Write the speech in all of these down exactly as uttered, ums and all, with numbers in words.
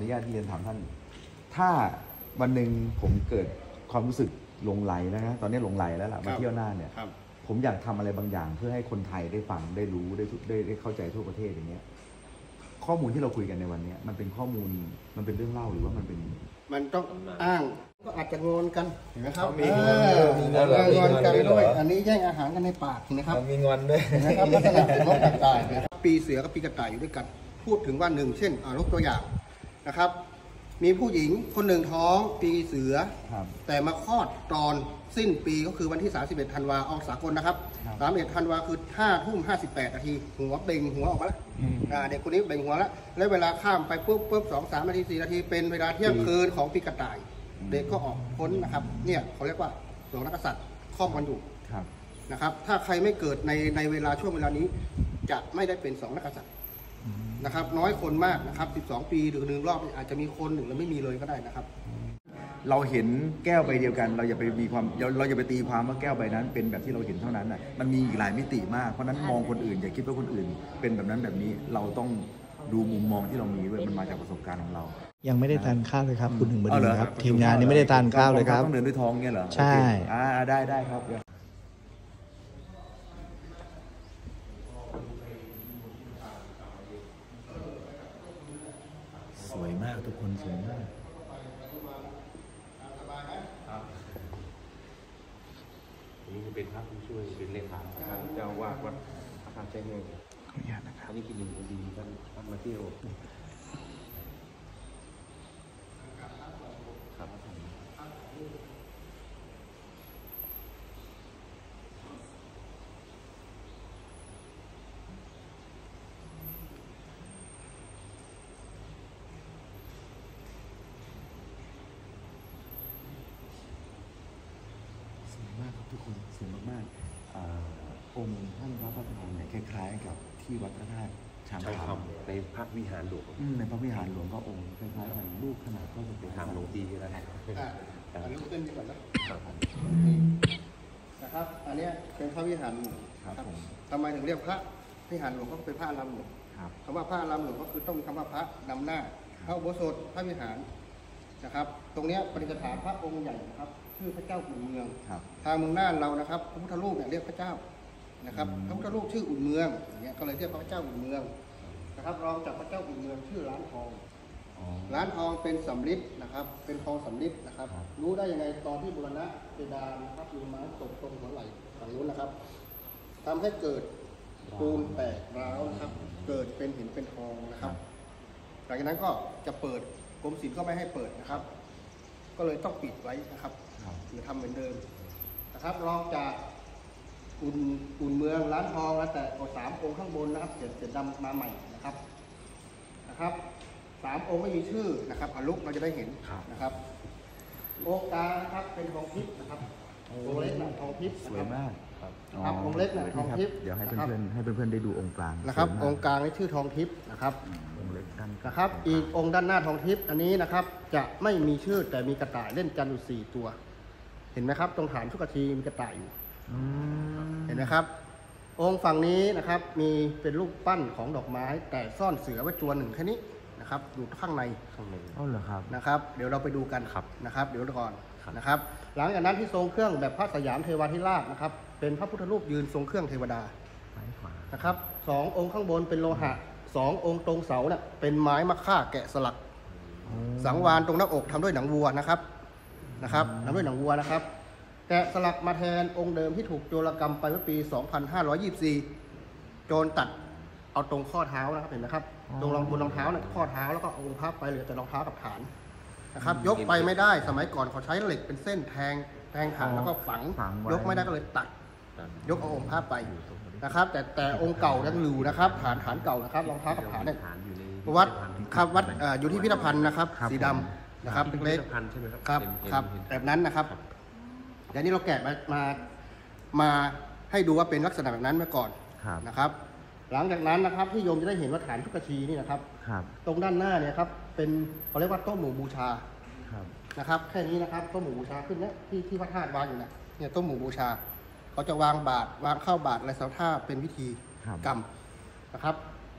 นุญาตที่จะถามท่านถ้าวันหนึ่งผมเกิดความรู้สึกหลงไหลนะฮะตอนนี้หลงไหลแล้วล่ะมาเที่ยวน่านเนี่ยผมอยากทำอะไรบางอย่างเพื่อให้คนไทยได้ฟังได้รู้ได้ได้ได้เข้าใจทั่วประเทศอย่างเงี้ยข้อมูลที่เราคุยกันในวันนี้มันเป็นข้อมูลมันเป็นเรื่องเล่าหรือว่ามันเป็นมันต้องอ้างก็อาจจะงอนกันเห็นไหมครับมีงอนกันด้วยอันนี้แย่งอาหารกันในปากนะครับมีงอนด้วยนะครับลักษณะเป็นนกกระต่ายนะครับปีเสือกับปีกระต่ายอยู่ด้วยกันพูดถึงว่าหนึ่งเช่นยกตัวอย่างนะครับมีผู้หญิงคนหนึ่งท้องปีเสือแต่มาคลอดตอนสิ้นปีก็คือวันที่สามสิบเอ็ดธันวาออกสากลนะครับสามสิบเอ็ดธันวาคือห้าทุ่มห้าสิบแปดนาทีหัวเบ่งหัวออกมาแล้วเด็กคนนี้เบ่งหัวแล้วแล้วเวลาข้ามไปปุ๊บปุ๊บสองสามนาทีสี่นาทีเป็นเวลาเที่ยงคืนของปีกระต่ายเด็กก็ออกพ้นนะครับเนี่ยเขาเรียกว่าสองนักษัตริย์ครอบกันอยู่นะครับถ้าใครไม่เกิดในในเวลาช่วงเวลานี้จะไม่ได้เป็นสองนักษัตริย์นะครับน้อยคนมากนะครับสิบสองปีหรือหนึ่งรอบอาจจะมีคนหนึ่งแล้วไม่มีเลยก็ได้นะครับเราเห็นแก้วใบเดียวกันเราอย่าไปมีความเราอย่าไปตีความว่าแก้วใบนั้นเป็นแบบที่เราเห็นเท่านั้นน่ะมันมีอีกหลายมิติมากเพราะนั้นมองคนอื่นอย่าคิดว่าคนอื่นเป็นแบบนั้นแบบนี้เราต้องดูมุมมองที่เรามีด้วยมันมาจากประสบการณ์ของเรายังไม่ได้ทานข้าวเลยครับคุณหนึ่งบดีครับทีมงานนี้ไม่ได้ทานข้าวเลยครับต้องเดินด้วยท้องเงี้ยเหรอใช่อ่าได้ได้ครับสวยมากทุกคนสวยมากนี่เป็นพระผู้ช่วยเป็นเลขาเจ้าวาดวัดอาคารใจเมืองขออนุญาตนะครับอันนี้คือหนึ่งดีท่านท่านมาเที่ยวครับทุกคนสวยมากๆองค์ท่านพระประธานเนี่ยคล้ายๆกับที่วัดพระธาตุชามคำในพระวิหารหลวงในพระวิหารหลวงก็องค์คล้ายๆกันลูกขนาดก็จะเป็นถามหลวงพี่ก็ได้อันนี้ขึ้นดีกว่านะนะครับอันนี้เป็นพระวิหารหลวงครับทำไมถึงเรียกพระวิหารหลวงก็เป็นพระอารามหลวงคำว่าพระอารามหลวงก็คือต้องมีคำว่าพระนำหน้าพระอุโบสถพระวิหารนะครับตรงนี้ประดิษฐานพระองค์ใหญ่นะครับชื่อพระเจ้าอุ่นเมืองทางเมืองน่านเรานะครับพระพุทธรูปเนี่ยเรียกพระเจ้านะครับพระพุทธรูปชื่ออุ่นเมืองอย่างเงี้ยก็เลยเรียกพระเจ้าอุ่นเมืองนะครับรองจากพระเจ้าอุ่นเมืองชื่อร้านทองร้านทองเป็นสำริดนะครับเป็นทองสำริดนะครับรู้ได้ยังไงตอนที่บูรณะเพดานนะครับมีไม้ตกตรงหัวไหล่ฝั่งนู้นนะครับทำให้เกิดปูนแตกร้าวนะครับเกิดเป็นหินเป็นทองนะครับหลังจากนั้นก็จะเปิดกรมศิลป์ก็ไม่ให้เปิดนะครับก็เลยต้องปิดไว้นะครับหรือทำเหมือนเดิมนะครับรองจากอุ่นอุ่นเมืองร้านทองแล้วแต่ก็สามองค์ข้างบนนะครับเสร็จเสร็จดำมาใหม่นะครับนะครับสามองค์ไม่มีชื่อนะครับอลุกเราจะได้เห็นนะครับองค์กลางนะครับเป็นทองทิพย์นะครับองค์เล็กหนังทองทิพย์สวยมากครับองค์เล็กหนังทองทิพย์เดี๋ยวให้เพื่อนๆให้เพื่อนๆได้ดูองค์กลางนะครับองค์กลางนี่ชื่อทองทิพย์นะครับนะครับอีกองค์ด้านหน้าทองทิพย์อันนี้นะครับจะไม่มีชื่อแต่มีกระต่ายเล่นกันอยู่สี่ตัวเห็นไหมครับตรงฐานทุกทีมีกระต่ายอยู่เห็นไหมครับองค์ฝั่งนี้นะครับมีเป็นรูปปั้นของดอกไม้แต่ซ่อนเสือไว้ตัวหนึ่งแค่นี้นะครับอยู่ข้างในข้างในอ๋อเหรอครับนะครับเดี๋ยวเราไปดูกันครับนะครับเดี๋ยวก่อนนะครับหลังจากนั้นที่ทรงเครื่องแบบพระสยามเทวาธิราชนะครับเป็นพระพุทธรูปยืนทรงเครื่องเทวดานะครับสององค์ข้างบนเป็นโลหะสององค์ตรงเสาเนี่ยเป็นไม้มะค่าแกะสลักสังวานตรงหน้าอกทำด้วยหนังวัวนะครับนะครับทำด้วยหนังวัวนะครับแกะสลักมาแทนองค์เดิมที่ถูกโจรกรรมไปเมื่อปีสองพันห้าร้อยยี่สิบสี่โจรตัดเอาตรงข้อเท้านะครับเห็นไหมครับตรงรองบนรองเท้าเนี่ยข้อเท้าแล้วก็เอาองค์พระไปเหลือแต่รองเท้ากับฐานนะครับยกไปไม่ได้สมัยก่อนเขาใช้เหล็กเป็นเส้นแทงแทงฐานแล้วก็ฝังยกไม่ได้ก็เลยตัดยกเอาองค์พระไปนะครับแต่แต่องค์เก่ายังอยู่นะครับฐานฐานเก่านะครับรองเท้ากับฐานเนี่ยวัดครับวัดอยู่ที่พิพิธภัณฑ์นะครับสีดำนะครับเล็กๆครับครับแบบนั้นนะครับเดี๋ยวนี้เราแกะมามามาให้ดูว่าเป็นลักษณะแบบนั้นเมื่อก่อนนะครับหลังจากนั้นนะครับที่โยมจะได้เห็นว่าฐานทุกชีนี่นะครับตรงด้านหน้าเนี่ยครับเป็นเขาเรียกว่าโต๊ะหมู่บูชานะครับแค่นี้นะครับโต๊ะหมู่บูชาขึ้นนะที่ที่พระธาตุวางอยู่นะเนี่ยโต๊ะหมู่บูชาเขาจะวางบาตรวางข้าวบาตรอะไรสักท่าเป็นพิธีกรรมนะครับ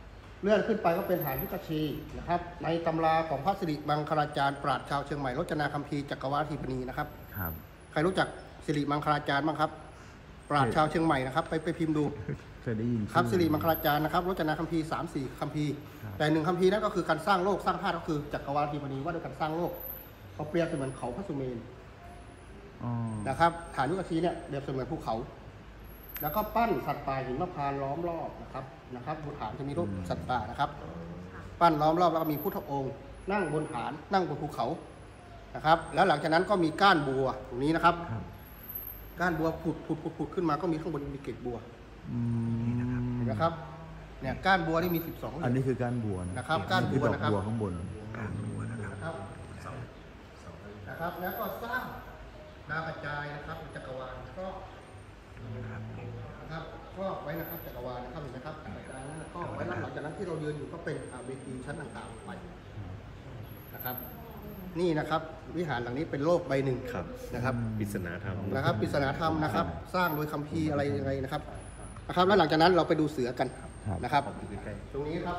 เลื่อนขึ้นไปก็เป็นฐานพุทธชีนะครับในตำราของพระสิริมังคลาจารย์ปราชญ์ชาวเชียงใหม่รจนาคัมภีร์จักรวาลทีปณีนะครับครับใครรู้จักสิริมังคลาจารย์บ้างครับปราชญ์ชาวเชียงใหม่นะครับไปไปพิมพ์ดูเคยได้ยินครับสิริมังคลาจารย์นะครับรจนาคัมภีร์สามสี่คัมภีร์แต่หนึ่งคัมภีร์นั่นก็คือการสร้างโลกสร้างธาตุก็คือจักรวาลทีปณีว่าด้วยการสร้างโลกเขาเปรียบเสมือนเขาพระสุเมรุนะครับฐานยุคชีเนี่ยเปรียบเสมือนภูเขาแล้วก็ปั้นสัตว์ป่าหิมพานต์ล้อมรอบนะครับนะครับบนฐานจะมีรูปสัตว์ป่านะครับปั้นล้อมรอบแล้วก็มีพุทธองค์นั่งบนฐานนั่งบนภูเขานะครับแล้วหลังจากนั้นก็มีก้านบัวตรงนี้นะครับก้านบัวผุดผุดผุดผุดขึ้นมาก็มีข้างบนมีเกล็ดบัวนะครับเนี่ยก้านบัวนี่มีสิบสองอันนี้คือก้านบัวนะครับก้านบัวนะครับบัวข้างบนนะครับนะครับแล้วก็สร้างดาวกระจายนะครับจักรวาลก็นะครับก็ไว้นะครับจักรวาลนะครับเห็นไหมครับกระจายนั้นก็ไว้หลังจากนั้นที่เรายืนอยู่ก็เป็นเวทีชั้นต่างๆไปนะครับนี่นะครับวิหารหลังนี้เป็นโลกใบหนึ่งนะครับปริศนาธรรมนะครับปริศนาธรรมนะครับสร้างโดยคัมภีร์อะไรยังไงนะครับนะครับแล้วหลังจากนั้นเราไปดูเสือกันนะครับตรงนี้ครับ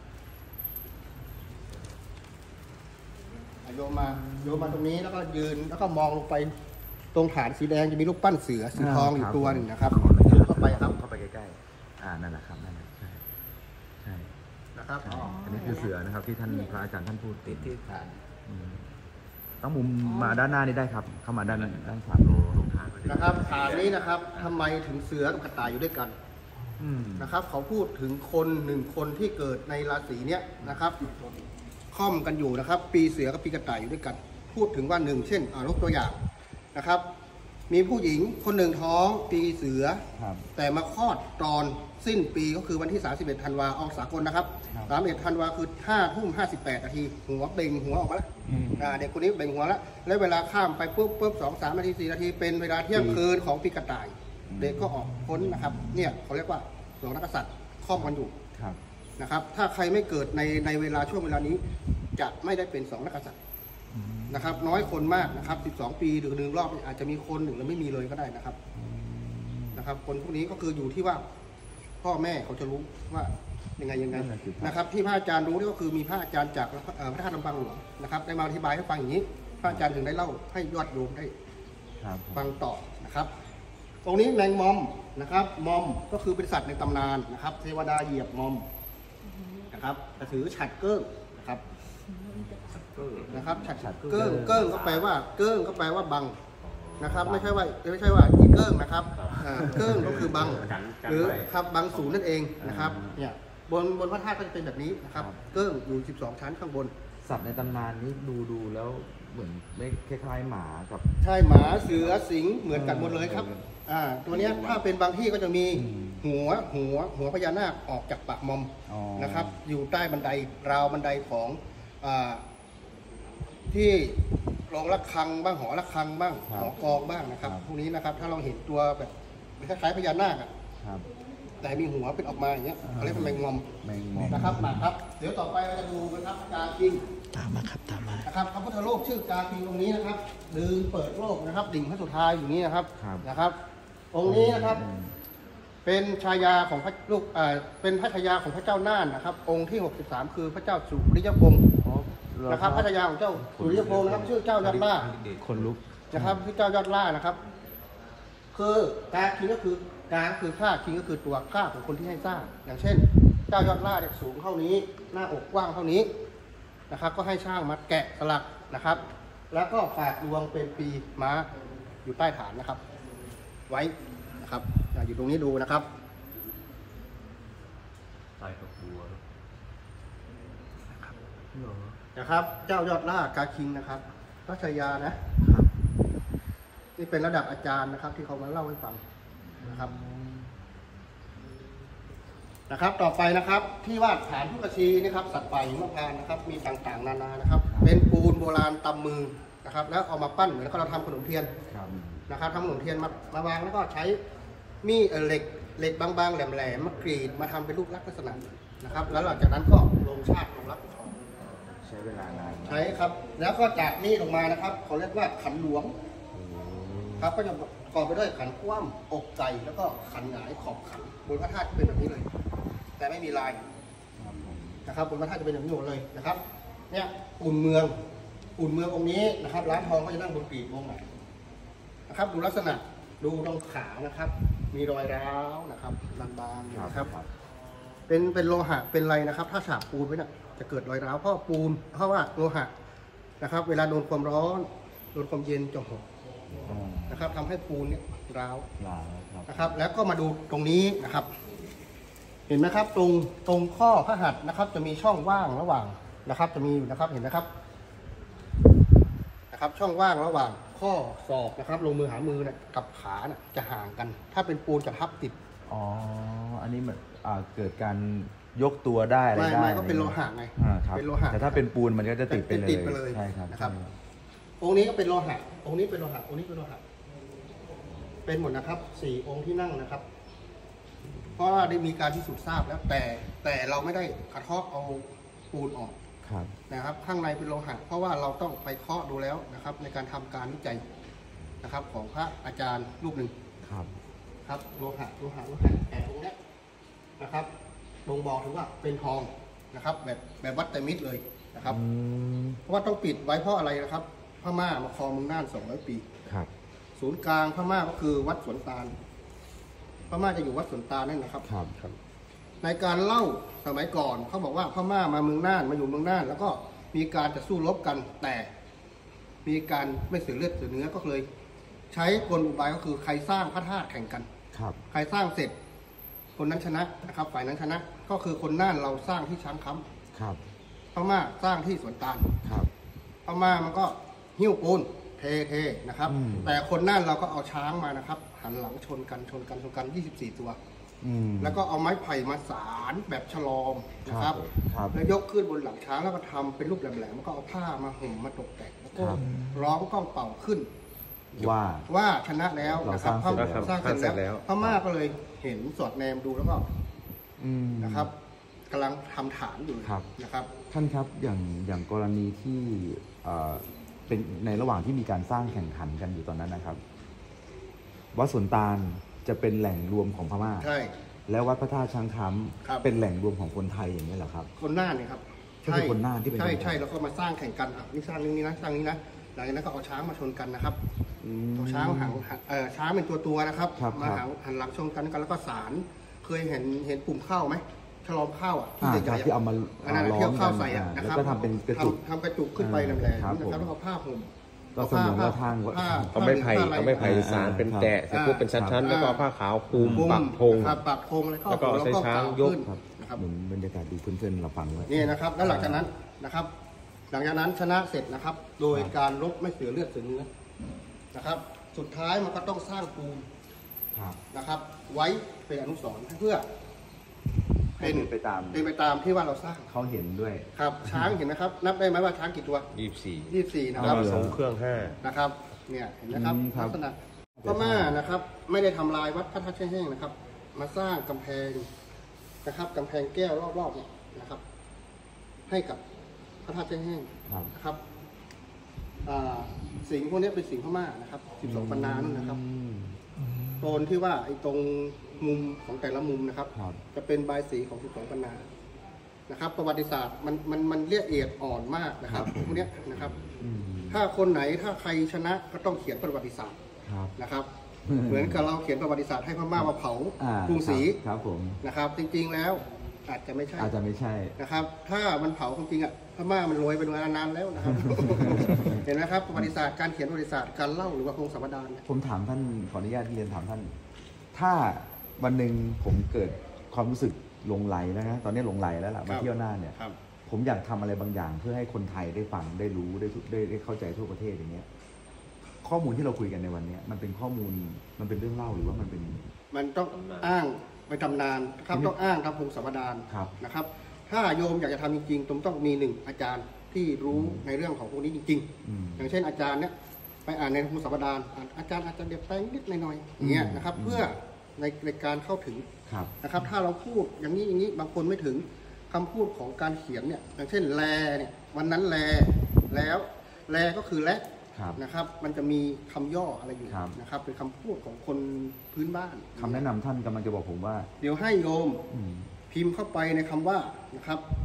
โยมมาโยมมาตรงนี้แล้วก็ยืนแล้วก็มองลงไปตรงฐานสีแดงจะมีรูปปั้นเสือสีทองอยู่ตัวหนึ่งนะครับยืนเข้าไปครับเข้าไปใกล้ๆอ่านั่นแหละครับนั่นแหละใช่ใช่นะครับอันนี้คือเสือนะครับที่ท่านพระอาจารย์ท่านพูดติดที่ฐานต้องมุมมาด้านหน้านี้ได้ครับเข้ามาด้านด้านขวาตรงฐานนะครับฐานนี้นะครับทำไมถึงเสือกับกระต่ายอยู่ด้วยกันนะครับเขาพูดถึงคนหนึ่งคนที่เกิดในราศีเนี้ยนะครับค่อมกันอยู่นะครับปีเสือกับปีกระต่ายอยู่ด้วยกันพูดถึงว่าหนึ่งเช่นอ่ายกตัวอย่างนะครับมีผู้หญิงคนหนึ่งท้องปีเสือแต่มาคลอดตอนสิ้นปีก็คือวันที่สามสิบเอ็ดธันวาออกสากลนะครับสามสิบเอ็ดธันวาคือห้าทุ่มห้าสิบแปดนาทีหัวเบ่งหัวออกมาแล้วเด็กคนนี้เบ่งหัวแล้วแล้วเวลาข้ามไปปุ๊บปุ๊บสองสามนาทีสี่นาทีเป็นเวลาเที่ยงคืนของปีกระต่ายเด็กก็ออกพ้นนะครับเนี่ยเขาเรียกว่าสองนักษัตริย์ค่อมกันอยู่นะครับถ้าใครไม่เกิดในในเวลาช่วงเวลานี้จะไม่ได้เป็นสองนักษัตริย์นะครับน้อยคนมากนะครับสิบสองปีหรือหนึ่งรอบอาจจะมีคนหนึ่งแล้วไม่มีเลยก็ได้นะครับนะครับคนพวกนี้ก็คืออยู่ที่ว่าพ่อแม่เขาจะรู้ว่ายังไงยังไงนะครับที่พระอาจารย์รู้นี่ก็คือมีพระอาจารย์จากพระธาตุลำปางหลวงนะครับได้มาอธิบายให้ฟังอย่างนี้พระอาจารย์ถึงได้เล่าให้ยอดโยมได้ฟังต่อนะครับตรงนี้แมงมอมนะครับมอมก็คือเป็นสัตว์ในตำนานนะครับเทวดาเหยียบมอมนะครับกระสือฉัดเกิ้งนะครับนะครับฉัดฉัดเกิ้งเกิ้งก็แปลว่าเกิ้งก็แปลว่าบังนะครับไม่ใช่ว่าไม่ใช่ว่าอีเกิ้งนะครับเกิ้งก็คือบังหรือครับบังสูงนั่นเองนะครับเนี่ยบนบนพระธาตุก็จะเป็นแบบนี้นะครับเกิ้งอยู่สิบสองชั้นข้างบนสัตว์ในตำนานนี้ดูดูแล้วเหมือนไม่คล้ายๆหมากับใช่หมาเสือสิงเหมือนกันหมดเลยครับอ่าตัวนี้ถ้าเป็นบางที่ก็จะมีหัวหัวหัวพญานาคออกจากปากมอมนะครับอยู่ใต้บันไดราวบันไดของอ่าที่รองระฆังบ้างหอระฆังบ้างหอกองบ้างนะครับพวกนี้นะครับถ้าเราเห็นตัวแบบคล้ายๆพญานาคอ่ะแต่มีหัวเป็นออกมาอย่างเงี้ยเขาเรียกว่าแมงมอมนะครับมาครับเดี๋ยวต่อไปเราจะดูนะครับกาคิงตามมาครับตามมานะครับพระพุทธรูปชื่อกาคิงตรงนี้นะครับดึงเปิดโลกนะครับดิ่งพระสุธาอยู่นี้นะครับนะครับองค์นี้นะครับเป็นชายาของพระลูกเอ่อเป็นพระชายาของพระเจ้าน่านนะครับองค์ที่หกสิบสามคือพระเจ้าสุริยพงศ์นะครับพระชายาของเจ้าสุริยพงศ์นะครับชื่อเจ้ายอดล่าคนลุกนะครับชื่อเจ้ายอดล่านะครับคือกาคิงก็คือกาคือค่าคิงก็คือตัวค่าของคนที่ให้สร้างอย่างเช่นเจ้ายอดล่าเนี่ยสูงเท่านี้หน้าอกกว้างเท่านี้นะครับก็ให้ช่างมาแกะสลักนะครับแล้วก็ฝากดวงเป็นปีม้าอยู่ใต้ฐานนะครับไว้นะครับอยู่ตรงนี้ดูนะครับใต้ตกบัวนะครับเจ้ายอดล่ากาคิงนะครับพระชายานะนี่เป็นระดับอาจารย์นะครับที่เขามาเล่าให้ฟังนะครับนะครับต่อไปนะครับที่วาดฐานพุทธชีนะครับสัตว์ป่าหิมพานต์นะครับมีต่างๆนานานะครับเป็นปูนโบราณตำมือนะครับแล้วเอามาปั้นแล้วก็เราทำขนมเทียนนะครับทำขนมเทียนมามาวางแล้วก็ใช้มีเหล็กเหล็กบางๆแหลมๆมากรีดมาทำเป็นรูปลักษณะนะครับแล้วหลังจากนั้นก็ลงชาติลงรักใช้เวลานานใช้ครับแล้วก็จากนี้ลงมานะครับเขาเรียกว่าขันหลวงครับก็จะประกอบไปด้วยขันคว่ำอกไก่แล้วก็ขันหงายขอบขันบนพระธาตุเป็นแบบนี้เลยแต่ไม่มีลายนะครับบนพระธาตุจะเป็นอย่างนี้หมดเลยนะครับเนี่ยอุ่นเมืองอุ่นเมืององค์นี้นะครับร้านทองก็จะนั่งบนปีกองค์ไหนนะครับดูลักษณะดูตรงขานะครับมีรอยร้าวนะครับบางๆนะครับเป็นเป็นโลหะเป็นไรนะครับถ้าฉาบปูนไว้น่ะจะเกิดรอยร้าวเพราะปูนเพราะว่าโลหะนะครับเวลาโดนความร้อนโดนความเย็นจะหดนะครับทำให้ปูนเนี่ยร้าวนะครับแล้วก็มาดูตรงนี้นะครับเห็นไหมครับตรงตรงข้อพระหัตถ์นะครับจะมีช่องว่างระหว่างนะครับจะมีอยู่นะครับเห็นไหมครับนะครับช่องว่างระหว่างข้อศอกนะครับลงมือหามือนะกับขานะจะห่างกันถ้าเป็นปูนจะทับติดอ๋ออันนี้มันเกิดการยกตัวได้อะไรได้ไม่ก็เป็นโลหะไงเป็นโลหะแต่ถ้าเป็นปูนมันก็จะติดไปเลยใช่ครับนะครับองค์นี้ก็เป็นโลหะองค์นี้เป็นโลหะองค์นี้เป็นโลหะเป็นหมดนะครับสี่องค์ที่นั่งนะครับเพราะว่าได้มีการพิสูจน์ทราบแล้วแต่แต่เราไม่ได้กระเทาะเอาปูนออกนะครับข้างในเป็นโลหะเพราะว่าเราต้องไปเคาะดูแล้วนะครับในการทำการวิจัยนะครับของพระอาจารย์รูปหนึ่งครับครับโลหะโลหะโลหะแต่ตรงนี้นะครับบ่งบอกถึงว่าเป็นทองนะครับแบบแบบวัดไตรมิตรเลยนะครับเพราะว่าต้องปิดไว้เพราะอะไรนะครับพม่ามาครองเมืองน่านสองร้อยปีครับศูนย์กลางพม่าก็คือวัดสวนตาลพม่าจะอยู่วัดสวนตาลนั่นนะครับครับครับในการเล่าสมัยก่อนเขาบอกว่าพม่ามาเมืองน่านมาอยู่เมืองน่านแล้วก็มีการจะสู้รบกันแต่มีการไม่เสียเลือดเสียเนื้อก็เลยใช้กลอุบายก็คือใครสร้างพระธาตุแข่งกันครับใครสร้างเสร็จคนนั้นชนะนะครับฝ่ายนั้นชนะก็คือคนน่านเราสร้างที่ช้างค้ำครับพม่าสร้างที่สวนตาลครับพม่ามันก็หิ้วปูนเทเทนะครับแต่คนน่านเราก็เอาช้างมานะครับหันหลังชนกันชนกันชนกันยี่สิบสี่ตัวแล้วก็เอาไม้ไผ่มาสารแบบฉลอมนะครับแล้วยกขึ้นบนหลังช้างแล้วก็ทำเป็นรูปแหลมๆแล้วก็เอาผ้ามาห่มมาตกแต่งแล้วก็ร้องก้องเป่าขึ้นว่าว่าชนะแล้วนะครับสร้างเสร็จแล้วพม่าก็เลยเห็นสอดแนมดูแล้วก็นะครับกำลังทำฐานอยู่นะครับท่านครับอย่างอย่างกรณีที่เป็นในระหว่างที่มีการสร้างแข่งขันกันอยู่ตอนนั้นนะครับวัดสวนตาลจะเป็นแหล่งรวมของพม่าใช่แล้ววัดพระธาตุช้างค้ำเป็นแหล่งรวมของคนไทยอย่างนี้เหรอครับคนน่านเนี่ยครับใช่คนน่านที่เป็นใช่ใช่แล้วก็มาสร้างแข่งกันอ่ะนี่สร้างนี้นะสร้างนี้นะหลังจากนั้นก็เอาช้างมาชนกันนะครับเอาช้างหันเออช้างเป็นตัวตัวนะครับมาหันหันหลังชนกันกันแล้วก็สารเคยเห็นเห็นปุ่มข้าวไหมฉลอมข้าวอ่ะที่ใหญ่ๆที่เอามาล้อมกันแล้วก็ทำเป็นกระจุกทำกระจุกขึ้นไปแหลมๆนะครับแล้วเอาผ้าห่มก็เสมือนว่าทางเอาไม้ไผ่เอาไม้ไผ่สารเป็นแตะเสร็จปุ๊บเป็นชั้นๆแล้วก็ผ้าขาวคลุมปักธงปักธงแล้วก็ใช้ช้างยกนะครับเหมือนบรรยากาศดูเพื่อนๆเราฟังไว้นี่นะครับแล้วหลังจากนั้นนะครับหลังจากนั้นชนะเสร็จนะครับโดยการรบไม่เสียเลือดเสียเนื้อนะครับสุดท้ายมันก็ต้องสร้างปูนนะครับไว้เป็นอนุสรณ์เพื่อเป็นไปตามเป็นไปตามที่ว่าเราสร้างเขาเห็นด้วยครับช้างเห็นไหมครับนับได้ไหมว่าช้างกี่ตัวยี่สิบสี่ยี่สิบสี่นะครับสองเครื่องห้านะครับเนี่ยเห็นไหมครับลักษณะพม่านะครับไม่ได้ทำลายวัดพระธาตุแห้งนะครับมาสร้างกำแพงนะครับกำแพงแก้วรอบๆเนี่ยนะครับ ให้กับพระธาตุแห้งนะครับสิ่งพวกนี้เป็นสิ่งพม่านะครับสิบสองปันนานั่นนะครับโซนที่ว่าไอ้ตรงมุมของแต่ละมุมนะครับจะเป็นบายสีของสิบสองปันนานะครับ ประวัติศาสตร์มันมันมันละเอียดอ่อนมากนะครับพวกนี้นะครับถ้าคนไหนถ้าใครชนะก็ต้องเขียนประวัติศาสตร์นะครับเหมือนกับเราเขียนประวัติศาสตร์ให้พม่ามาเผากรุงศรีนะครับจริงๆแล้วอาจจะไม่ใช่อาจจะไม่ใช่นะครับถ้ามันเผาจริงๆอ่ะพม่ามันรวยเป็นเวลานานแล้วนะครับ เห็นไหมครับประวัติศาสตร์การเขียนประวัติศาสตร์การเล่าหรือว่าพงศาวดารผมถามท่านขออนุญาตเรียนถามท่านถ้าวันหนึ่งผมเกิดความรู้สึกหลงไหลนะฮะตอนนี้หลงไหลแล้วล่ะมาเที่ยวน่านเนี่ยผมอยากทำอะไรบางอย่างเพื่อให้คนไทยได้ฟังได้รู้ได้ได้ได้เข้าใจทั่วประเทศอย่างเงี้ยข้อมูลที่เราคุยกันในวันนี้มันเป็นข้อมูลมันเป็นเรื่องเล่าหรือว่ามันเป็นมันต้องอ้างไปทำนานครับต้องอ้างทำพงศาวดารนะครับถ้าโยมอยากจะทำจริงๆต้องต้องมีหนึ่งอาจารย์ที่รู้ในเรื่องของพวกนี้จริงๆอย่างเช่นอาจารย์เนี่ยไปอ่านในพงศาวดารอาจารย์อาจจะเด็ดแปลงนิดหน่อยๆอย่างเงี้ยนะครับเพื่อในในการเข้าถึงนะครับถ้าเราพูดอย่างนี้อย่างนี้บางคนไม่ถึงคำพูดของการเขียนเนี่ยอย่างเช่นแลเนี่ยวันนั้นแลแล้วแลก็คือและนะครับมันจะมีคำย่ออะไรอยู่นะครับเป็นคำพูดของคนพื้นบ้านคำแนะนำท่านกำลังจะบอกผมว่าเดี๋ยวให้โยมพิมพ์เข้าไปในคำว่านะครับพ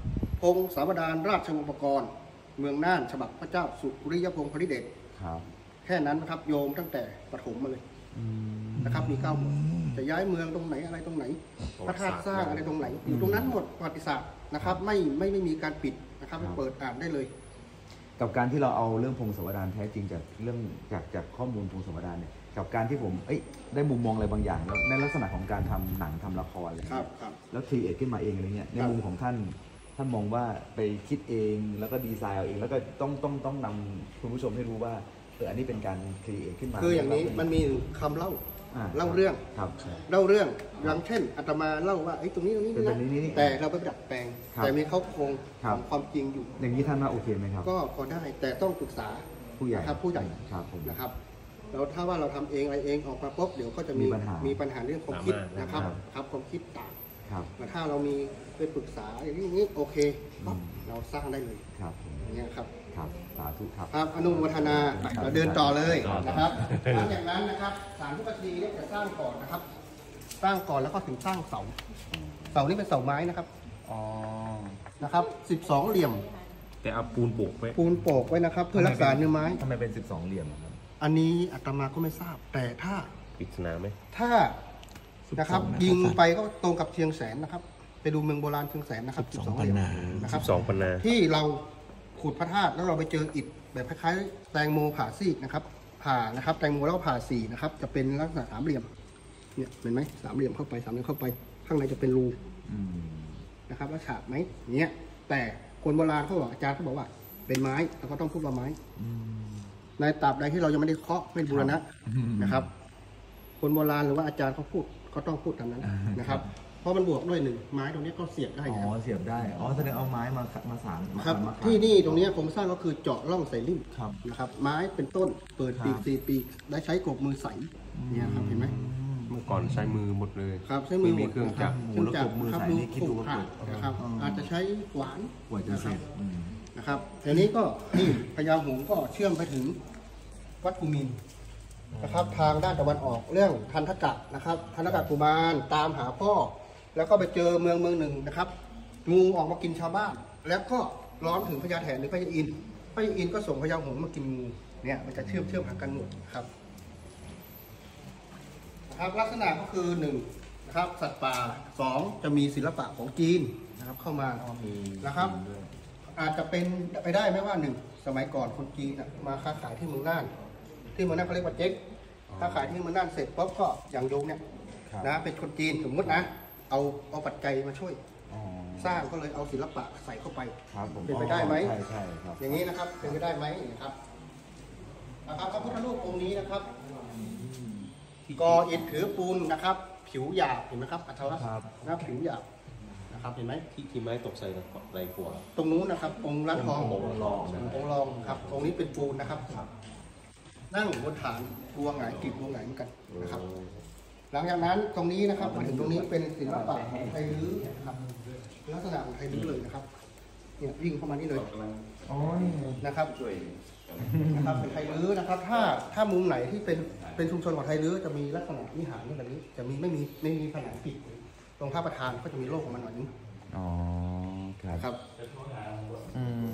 พงศาวดารราชวงศ์ปกรณ์เมืองน่านฉบับพระเจ้าสุริยพงศ์พริเดชครับแค่นั้นนะครับโยมตั้งแต่ปฐมมาเลยนะครับมีเก้าหมวดจะย้ายเมืองตรงไหนอะไรตรงไหนพระธาตุสร้างอะไรตรงไหนอยู่ตรงนั้นหมดประวัติศาสตร์นะครับไม่ไม่ไม่มีการปิดนะครับให้เปิดอ่านได้เลยกับการที่เราเอาเรื่องพงศาวดารแท้จริงจากเรื่องจากจากข้อมูลพงศาวดารเนี่ยกับการที่ผมเอ้ยได้มุมมองอะไรบางอย่างแล้วในลักษณะของการทำหนังทำละครอะไรครัเงี้บยครับแล้วครีเอทขึ้นมาเองอะไรเงี้ยในครับมุมของท่านท่านมองว่าไปคิดเองแล้วก็ดีไซน์เอาเองแล้วก็ต้องต้องต้องนำคุณผู้ชมให้รู้ว่าเอออันนี้เป็นการครีเอทขึ้นมาคืออย่างนี้มันมีคำเล่าอ่เล่าเรื่องครับเล่าเรื่องอย่างเช่นอาตมาเล่าว่าไอ้ยตรงนี้ตรงนี้เป็นแบบนี้นี่แต่เราไปดัดแปลงครับแต่มีเขาโครงครัขบองความจริงอยู่อย่างนี้ท่านว่าโอเคไหมครับก็พอได้แต่ต้องปรึกษาผู้ใหญ่นะครับผู้ใหญ่ครับผมนะครับแล้วถ้าว่าเราทำเองอะไรเองออกมาปุ๊บเดี๋ยวก็จะมีมีปัญหามีปัญหาเรื่องความคิดดราม่านนะครับครับครับความคิดต่างครับแต่ถ้าเรามีไปปรึกษาอย่างนี้อย่างนี้โอเคปั๊บอืมเราสร้างได้เลยครับผมอย่างเงี้ยครับครับสาธุครับครับอนุโมทนาครับเราเดินต่อเลยต่อนะครับหลังจากนั้นนะครับสารทุกทีเนี่ยจะสร้างก่อนนะครับ สร้างก่อนแล้วก็ถึงสร้างเสาเสานี่เป็นเสาไม้นะครับอ๋อนะครับสิบสองเหลี่ยมแต่เอาปูนโปกไว้ปูนโปกไว้นะครับ เพื่อรักษาเนื้อไม้ทำไมเป็นสิบสองเหลี่ยมอะครับอันนี้อาตมาก็ไม่ทราบ แต่ถ้าปริศนาไหมถ้านะครับสิบสองยิงไปก็ตรงกับเชียงแสนนะครับ ไปดูเมืองโบราณเชียงแสนนะครับสิบสองเหลี่ยมปันนานะครับสองปันนาที่เราขุดพระธาตุแล้วเราไปเจออิฐแบบคล้ายๆแตงโมผ่าซีกนะครับ ผ่านะครับแตงโมแล้วก็ผ่าสี่นะครับ จะเป็นลักษณะสามเหลี่ยมเนี่ยเห็นไหมสามเหลี่ยมเข้าไปสามเหลี่ยมเข้าไป ข้างในจะเป็นรูอืมนะครับแล้วฉาบไหมอย่างเงี้ยแต่คนโบราณเขาบอกอาจารย์เขาบอกว่าเป็นไม้แล้วก็ต้องพูดว่าไม้อืมในตราบใดที่เรายังไม่ได้เคาะไม่บูรณะอืมนะครับ คนโบราณหรือว่าอาจารย์เขาพูดเขาต้องพูดตามนั้นอ่านนะครับ เพราะมันบวกด้วยหนึ่งไม้ตรงนี้ก็เสียบได้อ๋นะคอรับเสียบได้ อ๋อแสดงเอาไม้มามาสานครับมาขัดที่นี่ตรงนี้โครงสร้างก็คือเจาะร่องใส่ริ่มครับนะครับ ไม้เป็นต้นเปิดปีกครับสี่ปีกได้ใช้กบมือใสเนี่ยครับเห็นไหมเมื่อก่อนใช้มือหมดเลยครับใช้มือไม่มีเครื่องจักรเครื่องจักรมือนะครับใส่ดูนี่คิดดูว่าขาดนะครับอ๋อออาจจะใช้ขวานกว่าจะเสร็จอืมนะครับทีนี้ก็นี่พญาหงส์ก็เชื่อมไปถึงวัดภูมินทร์นะครับ ทางด้านตะวันออกเรื่องทันทกะนะครับทันทกะกุมารตามหาพ่อ แล้วก็ไปเจอเมืองเมืองหนึ่งนะครับงูออกมากินชาวบ้าน แล้วก็ร้อนถึงพญาแถนหรือพญาอินทร์พญาอินทร์ก็ส่งพญาหงส์มากินงูเนี่ยมันจะเชื่อมเชื่อมหากันหมดครับนะครับ ลักษณะก็คือหนึ่งนะครับสัตว์ป่าสองจะมีศิลปะของจีนนะครับเข้ามานะครับ อาจจะเป็นไปได้ไหมว่าหนึ่งสมัยก่อนคนจีนน่ะมาค้าขายที่เมืองน่าน ที่เมืองน่านเขาเรียกว่าเจ๊กค้าขายที่เมืองน่านเสร็จปุ๊บก็อย่างโยงเนี่ยครับนะเป็นคนจีนสมมตินะ เอาเอาปัจจัยมาช่วยอ๋อสร้างก็เลยเอาศิลปะใส่เข้าไปครับผมเป็นไปได้ไหมใช่ใช่ครับอย่างนี้นะครับเป็นไปได้ไหมนะครับนะครับพระพุทธรูปองค์นี้นะครับก่ออิฐถือปูนนะครับ ผิวหยาบเห็นไหมครับอัตลักษณ์ครับนะครับผิวหยาบนะครับเห็นไหมที่ที่ไม้ตกใส่ไรขวาตรงนู้นนะครับองค์ร้านทององค์รองนะองค์รองครับองค์นี้เป็นปูนนะครับ นั่งบนฐานบัวหงายกีบบัวหงายเหมือนกันนะครับ หลังจากนั้นตรงนี้นะครับมาถึงตรงนี้เป็นศิลปะของไทยลื้อนะครับลักษณะของไทยลื้อเลยนะครับเนี่ยวิ่งเข้ามานี่เลยอ๋อนี่ไงนะครับนะครับเป็นไทยลื้อนะครับ ถ้าถ้ามุมไหนที่เป็นเป็นชุมชนของไทยลื้อจะมีลักษณะวิหารแบบนี้ จะมีไม่มีไม่มีผนังปิดตรงท่าประธานก็จะมีโลกของมันหน่อยนึงอ๋อครับนะครับอืม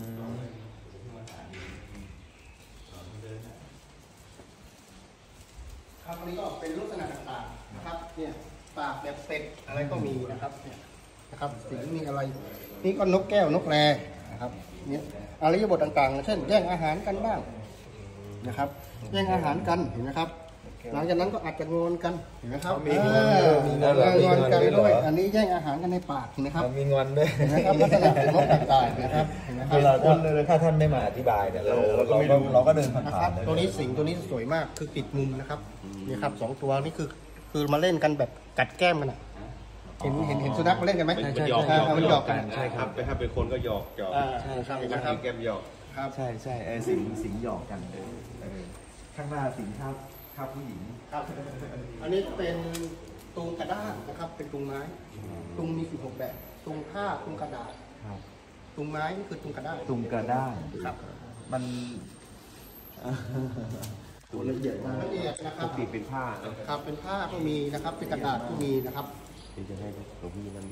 ครับอันนี้ก็เป็นลักษณะต่างๆนะครับเนี่ยปากแบบเป็ดอะไรก็มีนะครับเนี่ยนะครับสีมีอะไรนี่ก็นกแก้วนกแรนะครับเนี่ยอารยบทต่างๆ เช่นแย่งอาหารกันบ้างนะครับแย่งอาหารกันเห็นไหมครับ หลังจากนั้นก็อาจจะงอนกันเห็นไหมครับมีงอนเออมีงอนเหรองอนกันมีงอนด้วยเหรอด้วย อันนี้แย่งอาหารกันในปากเห็นไหมครับมีงอนด้วยเห็นไหมครับลักษณะของนกต่างๆนะครับเห็นไหมคคือเรารับถ้าท่านไม่มาอธิบายเนี่ยเราเราก็เราก็เดินผ่นะครัาบนๆเลยตัวนี้สิงตัวนี้สวยมากคือติดมุมนะครับนี่ครับสองตัวนี่คือคือมาเล่นกันแบบกัดแก้มกันอ่ะเห็นเห็นเห็นสุนัขมาเล่นกันไหมมันหยอกอ่ามันหยอกกันใช่ครับแต่ถ้าเป็นคนก็หยอกหยอกอ่าใช่ครับเห็นนะไหคมรับแก้มหยอกครับใช่ใช่ไอ้สิงสิงหยอกกันเออเออข้างหน้าสิงข้าวข้าวผู้หญิงครับอันนี้เป็นตุงกระด้างนะครับ เป็นตุงไม้ตุงมีสิบหกแบบตุงผ้าตุงกระดาษครับตุงไม้นี่คือตุงกระด้างตุงกระด้างครับมันตัวละเอียดมากละเอียดนะคปรับกติเป็นผ้านะครับเป็นผ้าก็มีนะครับเป็นกระดาษก็มีนะครับที่จะให้หลวงพี่นั้น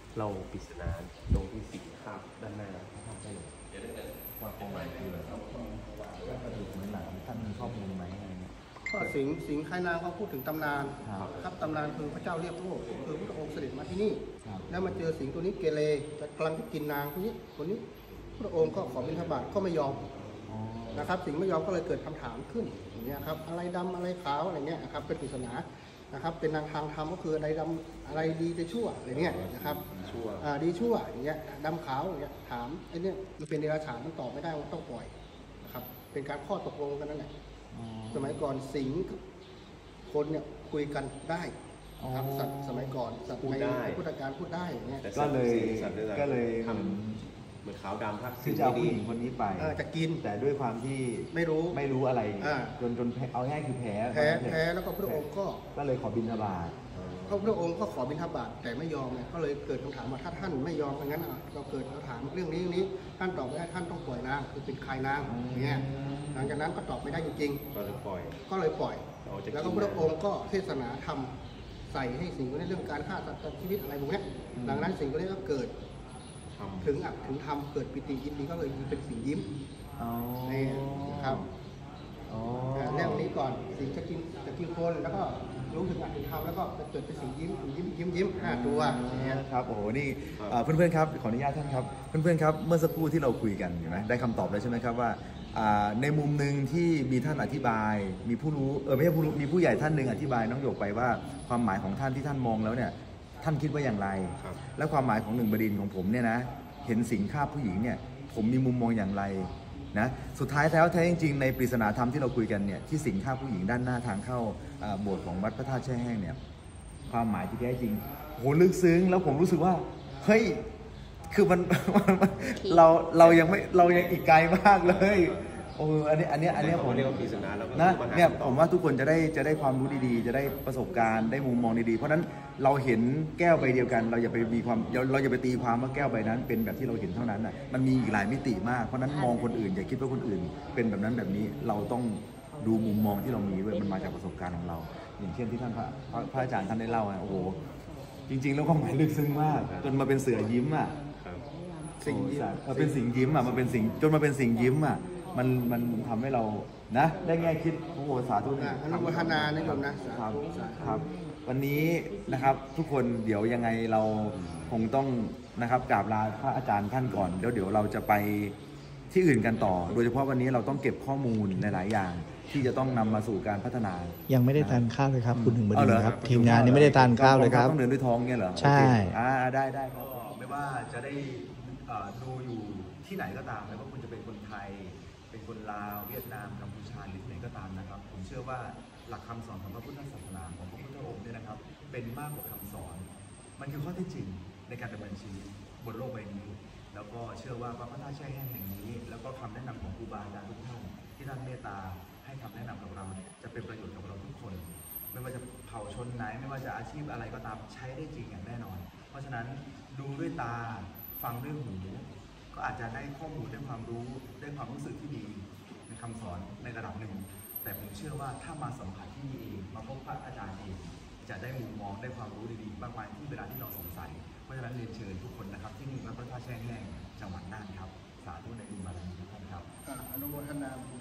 เราปริศนาตรงที่สีคาบด้านหน้าพระธาตุได้เลยว่าความหมายคืออะไรกระดูกเหมือนหนังท่านมีข้อมูลไหมอะไรเงี้ยก็สิงห์สิงห์คายนางเขาพูดถึงตำนานครับครับตำนานคือพระเจ้าเรียบโลกคือพระองค์เสด็จมาที่นี่ครับแล้วมาเจอสิงห์ตัวนี้เกเรจะกำลังจะกินนางคนนี้คนนี้พระองค์ก็ขอบิณฑบาตก็ไม่ยอมอ๋อนะครับสิงห์ไม่ยอมก็เลยเกิดคำถามขึ้นอย่างเงี้ยครับอะไรดำอะไรขาวอะไรเงี้ยนะครับเป็นปริศนานะครับเป็นทางทางธรรมก็คืออะไรดำอะไรดีจะชั่วอะไรเงี้ยนะครับชั่วอ่าดีชั่วอย่างเงี้ยดำขาวอย่างเงี้ยถามไอ้เนี่ยมันเป็นเดรัจฉานมันตอบไม่ได้มันต้องปล่อยนะครับเป็นการข้อตกลงกันนั่นแหละอ๋อสมัยก่อนสิงห์กับคนเนี่ยคุยกันได้ครับอ๋อสัตว์สมัยก่อนสัตว์พูดในได้พุทธการพูดได้อย่างเงี้ยแต่ก็เลยสัตว์ด้วยกันก็เลยทำเหมือนขาวดำทักคือจะเอาผู้หญิงคนนี้ไปเออจะกินแต่ด้วยความที่ไม่รู้ไม่รู้อะไรอ่าจนจนแพ้เอาง่ายคือแพ้แพ้แพ้แล้วก็พระองค์ก็ก็เลยขอบิณฑบาตพระพระองค์ก็ขอบิณฑบาตแต่ไม่ยอมเนี่ยก็เลยเกิดคำถามว่าถ้าท่านไม่ยอมอย่างนั้นอ่ะเราเกิดคำถามเรื่องนี้เรื่องนี้ท่านตอบไม่ได้ท่านต้องปล่อยนางคือเป็นคายนางอย่างเงี้ยหลังจากนั้นก็ตอบไม่ได้จริงก็เลยปล่อยๆ ก็เลยปล่อยเอาจะกินแล้วก็พระองค์ก็เทศนาธรรมใส่ให้สิ่งในเรื่องการฆ่าสัตว์ตัดชีวิตอะไรพวกเนี้ยหลังนั้นสิ่งพวกนี้ก็เกิดทำถึงอัดถึงทำเกิดปิติยินดีก็เลยเป็นสิ่งยิ้มอ๋อนี่นะครับอ๋ออ่าเรื่องนี้ก่อนสิ่งจะกินจะกินคนแล้วก็รู้ถึงอัดถึงทำแล้วก็จะเกิดเป็นสิ่งยิ้มยิ้มยิ้มยิ้มห้าตัวอย่างเงี้ยครับโอ้โหนี่เอ่อเพื่อนๆครับขออนุญาตท่านครับเพื่อนๆครับเมื่อสักครู่ที่เราคุยกันเห็นไหมได้คำตอบแล้วใช่ไหมครับว่าอ่าในมุมหนึ่งที่มีท่านอธิบาย มีผู้รู้เออไม่ใช่ผู้รู้มีผู้ใหญ่ท่านหนึ่งอธิบายน้องหยกไปว่าความหมายของท่านที่ท่านมองแล้วเนี่ยท่านคิดว่าอย่างไรครับและความหมายของหนึ่งบดินทร์ของผมเนี่ยนะเห็นสิงฆ่าผู้หญิงเนี่ยผมมีมุมมองอย่างไรนะสุดท้ายแล้วแท้จริงๆในปริศนาธรรมที่เราคุยกันเนี่ยที่สิงฆ่าผู้หญิงด้านหน้าทางเข้าอ่าโบสถ์ของวัดพระธาตุแช่แห้งเนี่ยความหมายที่แท้จริงโหลึกซึ้งแล้วผมรู้สึกว่าเฮ้ยคือมัน เราเรายังไม่เรายังอีกไกลมากเลยโอ้อันนี้อันนี้อันนี้ผมเรียกว่าปริศนาแล้วก็นะมาหาเนี่ยคำตอบผมว่าทุกคนจะได้จะได้ความรู้ดีๆ จะได้ประสบการณ์ได้มุมมองดีๆ เพราะฉะนั้นเราเห็นแก้วใบเดียวกัน เราอย่าไปมีความเราเราอย่าไปตีความว่าแก้วใบนั้นเป็นแบบที่เราเห็นเท่านั้นอ่ะมันมีอีกหลายมิติมากเพราะฉะนั้นมองคนอื่นอย่าคิดว่าคนอื่น เป็นแบบนั้นแบบนี้เราต้องดูมุมมองที่เรามีด้วยมันมาจากประสบการณ์ของเรา อย่างเช่นที่ท่านพระพระพระอาจารย์ท่านได้เล่าอ่ะโอ้โหจริง ๆ แล้วความหมายลึกซึ้งมาก จนมาเป็นเสือยิ้มอ่ะครับสิ่งยิ้มเออเป็นสิ่งยิ้มอ่ะมันเป็นสิ่งจนมาเป็นสิ่งยิ้มอ่ะมันมันทำให้เรานะได้แง่คิดโอ้โหสาธุอ่ะอนุโมทนานะโยมนะสาครับธุสาธุครับ วันนี้นะครับทุกคนเดี๋ยวยังไงเราคงต้องนะครับกราบลาพระอาจารย์ท่านก่อนเดี๋ยวเดี๋ยวเราจะไปที่อื่นกันต่อ โดยเฉพาะวันนี้เราต้องเก็บข้อมูลหลายๆอย่าง ที่จะต้องนำมาสู่การพัฒนายังไม่ได้ทานข้าวเลยครับ คุณหนึ่งบเอาดิเหรนอทร์ครับ ทีมงานนี้ไม่ได้ทานข้าวเลยครับต้องเดินด้วยท้องเงี้ยเหรอใช่โอเคอ่าได้ได้ครับไม่ว่าจะได้เอ่อดูอยู่ที่ไหนก็ตามไม่ว่าคุณจะเป็นคนไทย เป็นคนลาวเวียดนามกัมพูชาหรือที่ไหนก็ตามนะครับ ผมเชื่อว่าหลักคำสอนของพระพุทธศาสนาของพระพุทธองค์เนี่ยนะครับ เป็นมากกว่าคำสอน มันคือข้อเท็จจริงในการดำเนินชีวิตบนโลกใบนี้ แล้วก็เชื่อว่าพระพระธาตุแช่แห้งแห่งนี้ แล้วก็คำแนะนำของครูบาอาจารย์ทุกท่านที่ท่านเมตตาให้คำแนะนำกับเราเนี่ยจะเป็นประโยชน์กับเราทุกคน ไม่ว่าจะเผ่าชนไหนไม่ว่าจะอาชีพอะไรก็ตามใช้ได้จริงอย่างแน่นอน เพราะฉะนั้นดูด้วยตาฟังด้วยหูก็อาจจะได้ข้อมูลได้ความรู้ได้ความรู้สึกที่ดีในคำสอนในระดับหนึ่ง แต่ผมเชื่อว่าถ้ามาสัมผัสที่นี่เองมาพบพระอาจารย์เองจะได้มุมมองได้ความรู้ดีๆมากมายที่เวลาที่เราสงสัยเพราะฉะนั้นเรียนเชิญทุกคนนะครับที่นี่วัดพระธาตุแช่แห้งจังหวัดน่านครับสาธุในบุญบารมีทุกท่านครับอ่ะอนุโมทนาบุญ